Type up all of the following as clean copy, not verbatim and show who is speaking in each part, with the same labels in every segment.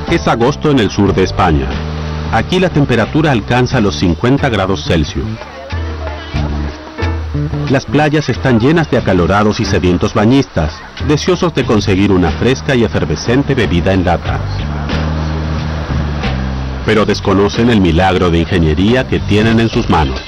Speaker 1: Es agosto en el sur de España. Aquí la temperatura alcanza los 50 grados Celsius. Las playas están llenas de acalorados y sedientos bañistas, deseosos de conseguir una fresca y efervescente bebida en lata. Pero desconocen el milagro de ingeniería que tienen en sus manos.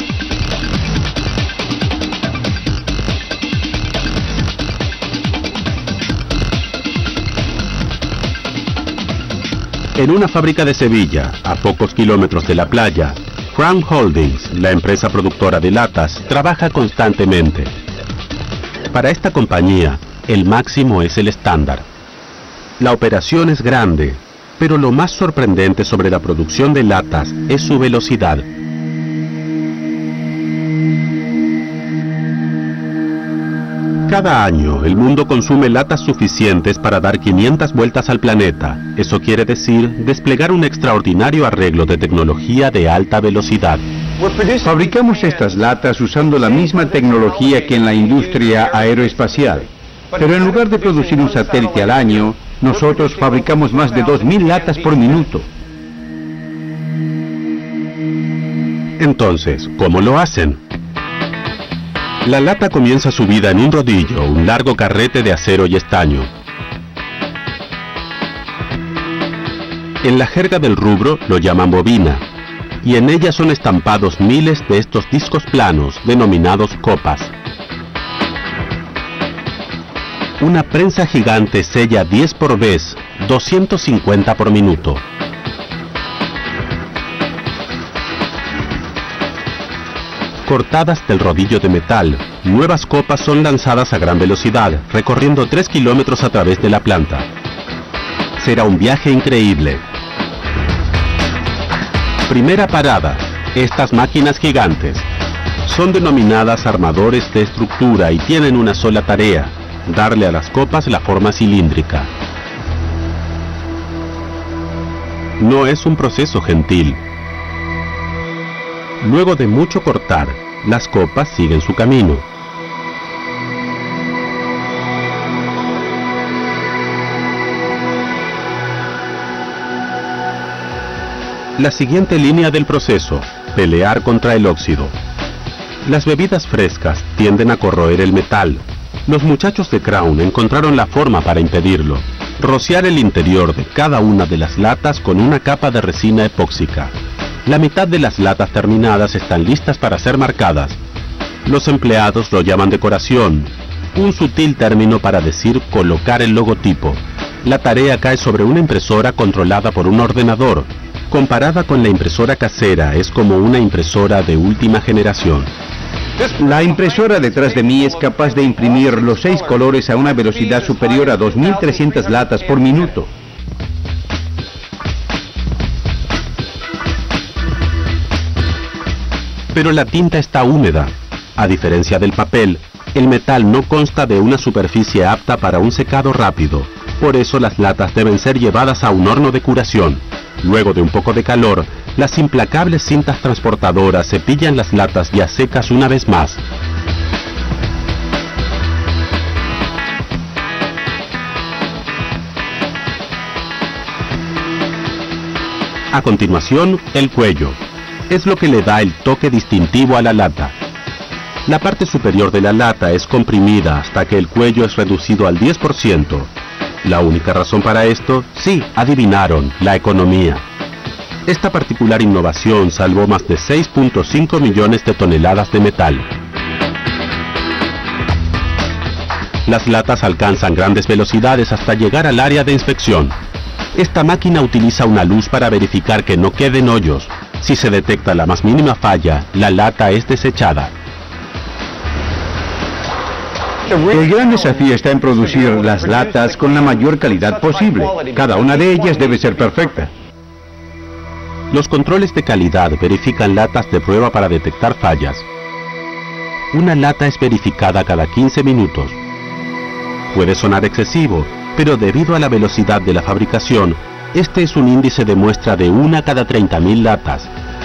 Speaker 1: En una fábrica de Sevilla, a pocos kilómetros de la playa, Crown Holdings, la empresa productora de latas, trabaja constantemente. Para esta compañía, el máximo es el estándar. La operación es grande, pero lo más sorprendente sobre la producción de latas es su velocidad. Cada año, el mundo consume latas suficientes para dar 500 vueltas al planeta. Eso quiere decir desplegar un extraordinario arreglo de tecnología de alta velocidad.
Speaker 2: Fabricamos estas latas usando la misma tecnología que en la industria aeroespacial. Pero en lugar de producir un satélite al año, nosotros fabricamos más de 2000 latas por minuto.
Speaker 1: Entonces, ¿cómo lo hacen? La lata comienza su vida en un rodillo, un largo carrete de acero y estaño. En la jerga del rubro lo llaman bobina, y en ella son estampados miles de estos discos planos denominados copas. Una prensa gigante sella 10 por vez, 250 por minuto. Cortadas del rodillo de metal, nuevas copas son lanzadas a gran velocidad, recorriendo 3 kilómetros a través de la planta. Será un viaje increíble. Primera parada, estas máquinas gigantes. Son denominadas armadores de estructura y tienen una sola tarea: darle a las copas la forma cilíndrica. No es un proceso gentil. Luego de mucho cortar, las copas siguen su camino. La siguiente línea del proceso: pelear contra el óxido. Las bebidas frescas tienden a corroer el metal. Los muchachos de Crown encontraron la forma para impedirlo: rociar el interior de cada una de las latas con una capa de resina epóxica. La mitad de las latas terminadas están listas para ser marcadas. Los empleados lo llaman decoración, un sutil término para decir colocar el logotipo. La tarea cae sobre una impresora controlada por un ordenador. Comparada con la impresora casera, es como una impresora de última generación.
Speaker 2: La impresora detrás de mí es capaz de imprimir los 6 colores a una velocidad superior a 2300 latas por minuto.
Speaker 1: Pero la tinta está húmeda. A diferencia del papel, el metal no consta de una superficie apta para un secado rápido. Por eso las latas deben ser llevadas a un horno de curación. Luego de un poco de calor, las implacables cintas transportadoras cepillan las latas ya secas una vez más. A continuación, el cuello. Es lo que le da el toque distintivo a la lata. La parte superior de la lata es comprimida hasta que el cuello es reducido al 10%. La única razón para esto, sí, adivinaron, la economía. Esta particular innovación salvó más de 6.5 millones de toneladas de metal. Las latas alcanzan grandes velocidades hasta llegar al área de inspección. Esta máquina utiliza una luz para verificar que no queden hoyos. Si se detecta la más mínima falla, la lata es desechada.
Speaker 2: El gran desafío está en producir las latas con la mayor calidad posible. Cada una de ellas debe ser perfecta.
Speaker 1: Los controles de calidad verifican latas de prueba para detectar fallas. Una lata es verificada cada 15 minutos. Puede sonar excesivo, pero debido a la velocidad de la fabricación, este es un índice de muestra de 1 cada 30.000 latas.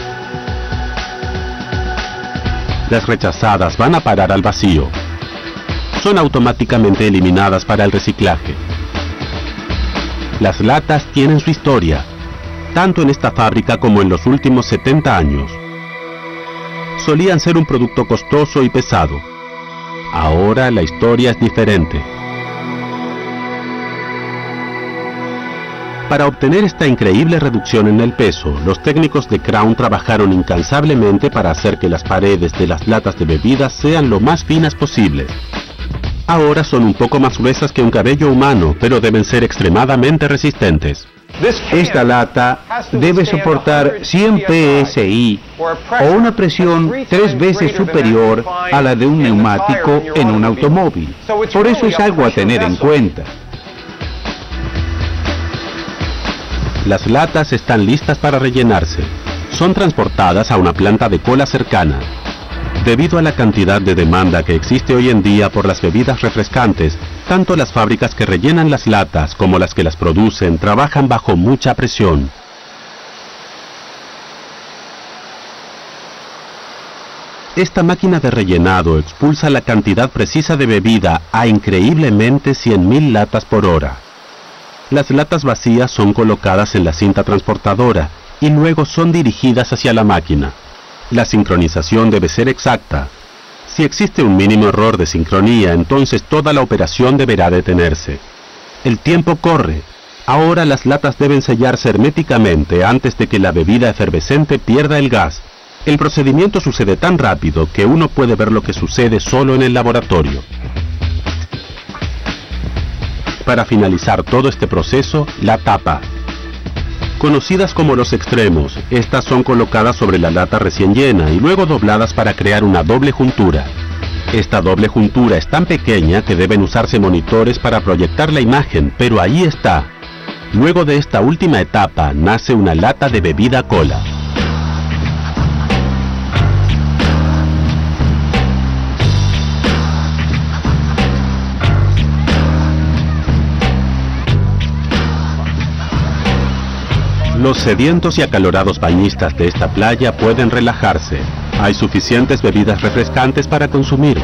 Speaker 1: Las rechazadas van a parar al vacío. Son automáticamente eliminadas para el reciclaje. Las latas tienen su historia, tanto en esta fábrica como en los últimos 70 años. Solían ser un producto costoso y pesado. Ahora la historia es diferente. Para obtener esta increíble reducción en el peso, los técnicos de Crown trabajaron incansablemente para hacer que las paredes de las latas de bebidas sean lo más finas posibles. Ahora son un poco más gruesas que un cabello humano, pero deben ser extremadamente resistentes.
Speaker 2: Esta lata debe soportar 100 psi o una presión 3 veces superior a la de un neumático en un automóvil. Por eso es algo a tener en cuenta.
Speaker 1: Las latas están listas para rellenarse. Son transportadas a una planta de cola cercana. Debido a la cantidad de demanda que existe hoy en día por las bebidas refrescantes, tanto las fábricas que rellenan las latas como las que las producen trabajan bajo mucha presión. Esta máquina de rellenado expulsa la cantidad precisa de bebida a increíblemente 100.000 latas por hora. Las latas vacías son colocadas en la cinta transportadora y luego son dirigidas hacia la máquina. La sincronización debe ser exacta. Si existe un mínimo error de sincronía, entonces toda la operación deberá detenerse. El tiempo corre. Ahora las latas deben sellarse herméticamente antes de que la bebida efervescente pierda el gas. El procedimiento sucede tan rápido que uno puede ver lo que sucede solo en el laboratorio. Para finalizar todo este proceso, la tapa. Conocidas como los extremos, estas son colocadas sobre la lata recién llena y luego dobladas para crear una doble juntura. Esta doble juntura es tan pequeña que deben usarse monitores para proyectar la imagen, pero ahí está. Luego de esta última etapa, nace una lata de bebida cola. Los sedientos y acalorados bañistas de esta playa pueden relajarse. Hay suficientes bebidas refrescantes para consumir.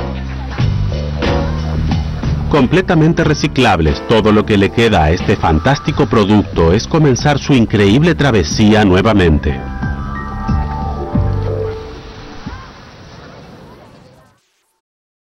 Speaker 1: Completamente reciclables, todo lo que le queda a este fantástico producto es comenzar su increíble travesía nuevamente.